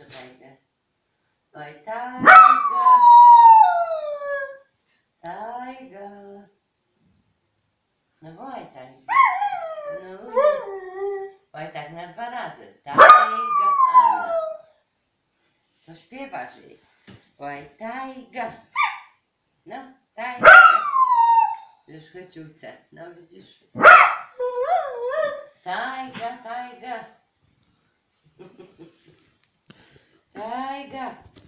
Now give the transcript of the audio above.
jeszcze wejdę. Oj, Tajga. Tajga. No Wojtek. No. Wojtek na 2 razy. Tajga. Anna. To śpiewasz jej. Oj, Tajga. No, Tajga. Już chyciuce. No widzisz. Tajga, Tajga. Tajga.